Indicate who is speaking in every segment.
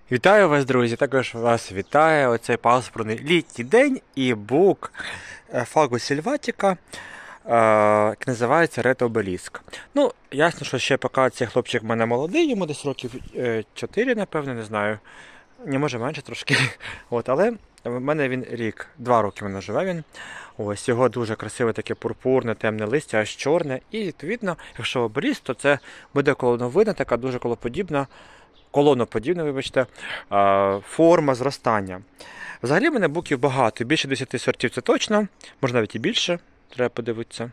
Speaker 1: Вітаю вас, друзі! Також вас вітає оцей пасмурний літній день і бук Фагус сільватіка, який називається Ред Обеліск. Ну, ясно, що ще поки цей хлопчик в мене молодий, йому десь років 4, напевно, не знаю. Не може менше трошки. Але в мене він рік, 2 роки в мене живе він. Ось його дуже красиве таке пурпурне, темне листя, аж чорне. І відповідно, якщо обеліск, то це буде колоновидна, така дуже колоноподібна, вибачте, форма зростання. Взагалі в мене буків багато, більше 10 сортів це точно, може навіть і більше, треба подивитися.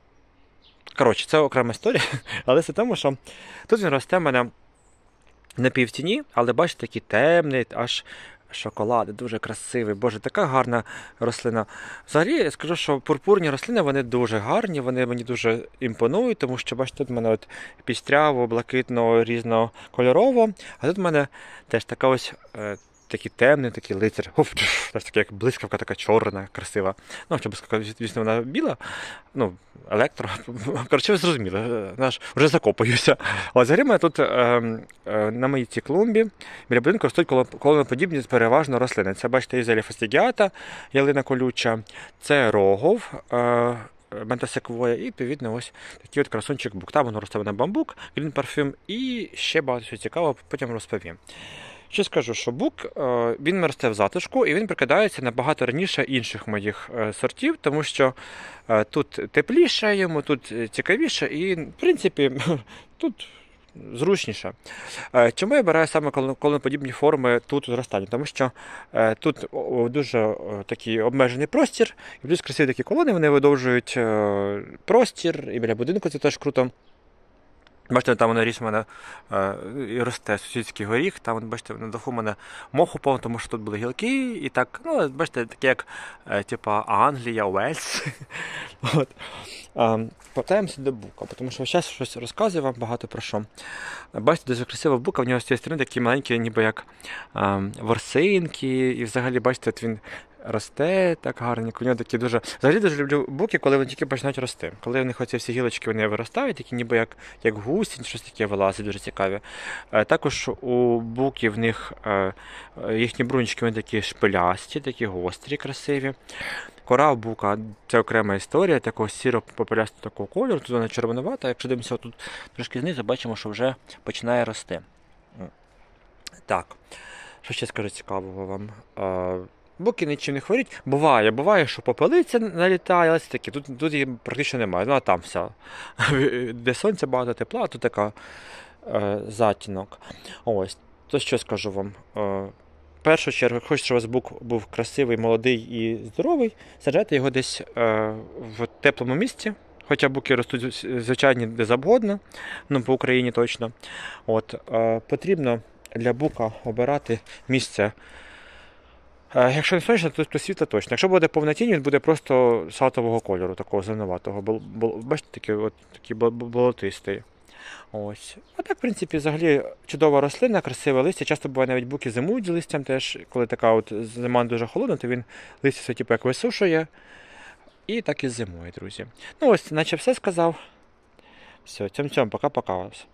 Speaker 1: Коротше, це окрема історія, але це тому, що тут він росте в мене на півтіні, але бачите, такий темний, аж шоколад, дуже красивий. Боже, така гарна рослина. Взагалі, я скажу, що пурпурні рослини, вони дуже гарні, вони мені дуже імпонують, тому що, бачите, тут в мене от пістряво, блакитно, різнокольорово, а тут в мене теж така ось такий темний, такий лицар. Теж така як блискавка, така чорна, красива. Ну, що блискавка, звісно, вона біла, ну, електро. Коротше, ви зрозуміли, вже закопуюся. Але взагалі мене тут на моїй цій клумбі біля будинку ростуть колоноподібні переважно рослини. Це, бачите, Ізелія фастігіата, ялина колюча, це рогов, ментасеквоя і, відповідно, ось такий от красунчик бук. Там воно росте на бамбук, грін парфюм і ще багато чого цікавого, потім розповім. Ще скажу, що бук, він росте в затишку і він прикидається набагато раніше інших моїх сортів, тому що тут тепліше йому, тут цікавіше і, в принципі, тут зручніше. Чому я обираю саме колоноподібні форми тут зростання? Тому що тут дуже такий обмежений простір, і плюс красиві такі колони, вони видовжують простір, і біля будинку це теж круто. Бачите, там воно ріс у мене і росте сусідський горіх, там, бачите, на даху у мене моху повно, тому що тут були гілки, і так, ну, бачите, таке як, типа, Англія, Уельс. Повертаємося до бука, тому що зараз щось розказую вам багато про що. Бачите, дуже красива бука, в нього з цієї сторони такі маленькі, ніби як ворсинки, і взагалі, бачите, от він росте так гарненько, у нього такі дуже... Взагалі дуже люблю буки, коли вони тільки починають рости. Коли в них оці всі гілочки вони виростають, такі ніби як гусінь, щось таке вилазить, дуже цікаві. Також у буків в них їхні брунчики вони такі шпилясті, такі гострі, красиві. Кора бука – це окрема історія, такого сіро-попелястого такого кольору, тут вона червонувата. Якщо дивимося тут трошки знизу, бачимо, що вже починає рости. Так, що ще скажу цікавого вам? Буки нічим не хворіть. Буває, що попелиця налітає, але це таки, тут її практично немає. Ну, а там все. Де сонце багато тепла, а тут така затінок. Ось, то що скажу вам. В першу чергу, хочете, щоб у вас бук був красивий, молодий і здоровий, саджайте його десь в теплому місці. Хоча буки ростуть, звичайно, де завгодно, ну, по Україні точно. Потрібно для бука обирати місце. Якщо не сонячно, то світло точно. Якщо буде повна тінь, він буде просто сатового кольору, такого зеленуватого. Бачите, такий болотистий. Ось. А так, в принципі, взагалі чудова рослина, красиве листя. Часто буває навіть буки зимують з листям теж. Коли така от зима дуже холодна, то він листя все типу як висушує. І так і зимує, друзі. Ну ось, наче все сказав. Все, цьом-цьом, пока-пока вас.